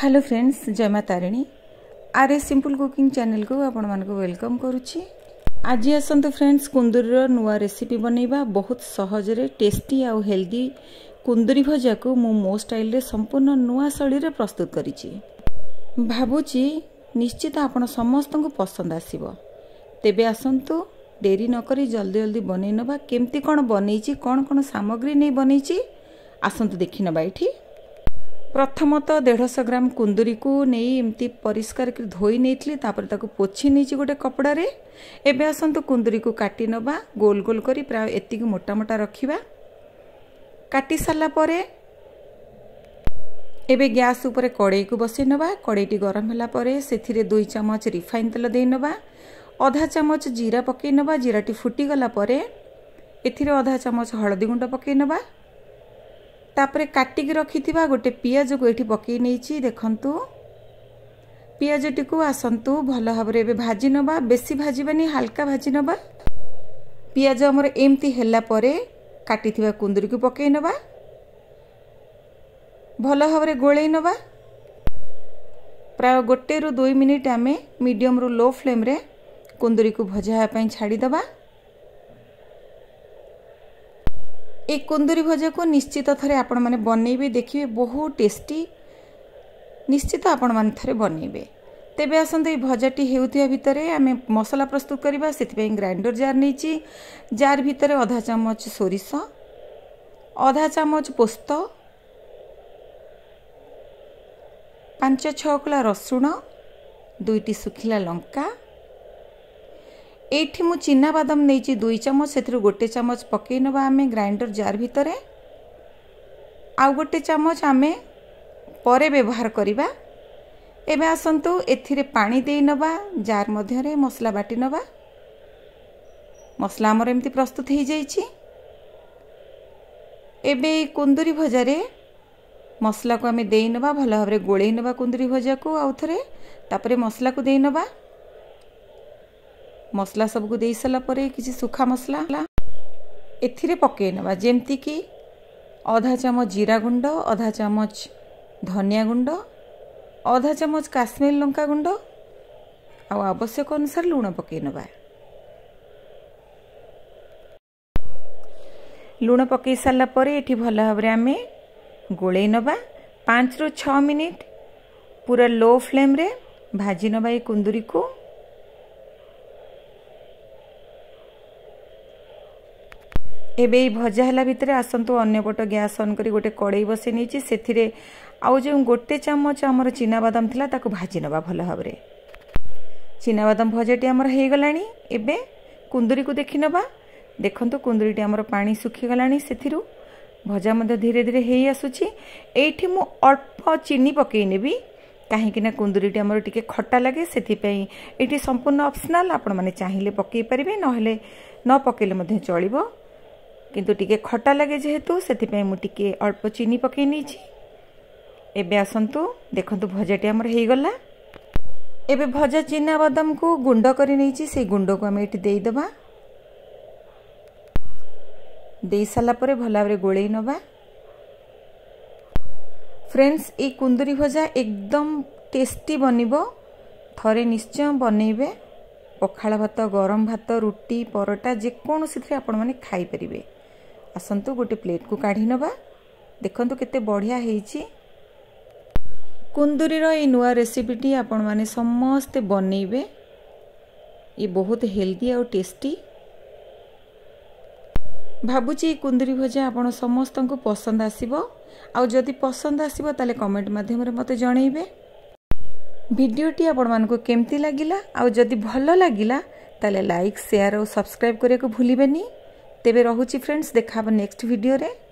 Hello friends, जय मां तारिणी आर सिंपल कुकिंग चैनल को आपण मानक वेलकम करुच्ची। आज आसतु फ्रेंड्स, कुंदूरी नुआ रेसिपी बनैबा बहुत सहजरे टेस्टी आउ हेल्दी कुंदूरी भजा को मु मो स्टाइल रे संपूर्ण नुआ शैली रे प्रस्तुत करिछि। भाबुची निश्चित आपण समस्त को पसंद आसीबो। तेबे आसंतु देरी न करी जल्दी जल्दी बनै नबा। केमती कोन बनैछि, कोन सामग्री नै बनैछि आसंतु देखि नबा। एठी प्रथमतः 150 ग्राम कुंदूरी को नहीं एमती परिष्कार कर धोई नहीं तापर ताको पोछि नहीं गोटे कपड़ा रे। एबे आसंतु कुंदूरी को काटी नबा गोल गोल करी प्राय एति मोटा मोटा रखिबा। काटी साला परे एबे गैस ऊपर कड़ाई को बसै नबा। कड़ाईटी गरम होला परे सेथिरे 2 चम्मच रिफाइन तेल दे नबा। आधा चम्मच जीरा पकै नबा। जीराटी फुटी गला परे एथिरे आधा चम्मच हळदी गुंड पकै नबा। तापरे काटिक रखिथिबा गोटे पियाज को एठी पकै नैछि। देखंतु पियाजटी को आसंतु भल भाबरे एबे भाजी नबा। बेसी भाजीबानी, हल्का भाजी नबा। पियाज हमर एमती हैला परे काटिथिबा कुंदूरी को पकै नबा। भल भाबरे गोळै नबा। प्राय 1 ରୁ 2 मिनिट आमे मीडियम रु लो फ्लेम रे कुंदूरी को भजा पई छाडी दबा। एक कुंदूरी भजा को निश्चित थरे आपण माने बनैबे, देखिबे बहुत टेस्टी। निश्चित आपण माने थरे बनैबे। तेबे आसंत ए भजाटी हेउथिया भितरे आमे मसला प्रस्तुत करबा। सेति पई ग्राइंडर जार नैछि। जार भितरे आधा चम्मच सोरिष, आधा चम्मच पोस्त, 5-6 कला रसुण, 2टी सुखिला लंका। एठी मु चिना बादाम नैछि 2 चम्मच। सेथिरु 1 चम्मच पकै नबा आमे ग्राइंडर जार भितरे। आ 1 चम्मच आमे परे व्यवहार करिबा। एबे आसंतु एथिरे पानी देई नबा। जार मध्य रे मसला बाटी नबा। मसला हमर एमती प्रस्तुत हो जाइछि। एबे कुंदूरी भजा रे मसला को आमे देई नबा। भल भाबरे गोळै नबा कुंदूरी भजा को आउ थरे। तापरे मसला को देई नबा। मसला सब को देई सला परे किछि सुखा मसला एथिरे पकै नबा। जेमती कि आधा चम्मच जीरा गुंड, आधा चम्मच धनिया गुंड, आधा चम्मच काश्मीर लंका गुंड आ आवश्यक अनुसार लूण पकै नबा। लूण पकै सला परे एठी भल भाबरे आमे गोळै नबा। 5 ରୁ 6 मिनिट पूरा लो फ्लेम रे भाजी नबा ए कुंदूरी को। एबे भजा हला भितरे आसंतु अन्य पट गैस ऑन करी गोटे कड़ाई बसै नैछि। सेथिरे आउ जे 1 चम्मच हमर चिना बादाम थिला ताको भाजी नबा भल भाबरे। चिना बादाम भजाटी हमर हे गलानी। एबे कुंदूरी को देखि नबा। देखंतु कुंदूरीटी हमर पानी सुखी गलानी। सेथिरु भजा मध्य धीरे धीरे हेई आसुछि। एठी मु अल्प चीनी पकै नेबी काहे कि ना कुंदूरीटी हमर टिके खट्टा लागे। सेथि पई एठी संपूर्ण ऑप्शनल। आपण माने चाहिले पकै परिबे, नहले न पकैले मध्य चलिबो। किंतु टिके खट्टा लगे जेहेतु सेति पई मु टिके अल्प चीनी पकै नैछि। एबे आसंतु देखंतु भजाटी हमर हेई गला। एबे भजा चिना बादाम को गुंड करि नैछि। से गुंड को हम एठी देई दबा। देई साला परे भला भाबरे गोळै नबा। फ्रेंड्स, ए कुंदूरी भजा एकदम टेस्टी बनिबो। थरे निश्चय बनैबे। पखाळ भात, गरम भात, रुटी, परोटा जे कोनोसी थरे आपण माने खाई परिबे। आसंतु गोटे प्लेट को काढी नबा। देखंतु केते बढ़िया हेछि। कुंदूरी रो ए नुआ रेसिपीटी आपण माने समस्त बनैबे। ये बहुत हेल्दी और टेस्टी। भाबुची कुंदूरी भजा आपण समस्त को पसंद आसीबो। आ जदि पसंद आसीबो ताले कमेंट माध्यम रे मते जणैबे। वीडियोटी आपण मानको केमती लागिला। आ जदि भलो लागिला ताले लाइक, शेयर और सब्सक्राइब करे को भूलिबेनी। तेबे रहुची फ्रेंड्स, देखा नेक्स्ट वीडियो रे।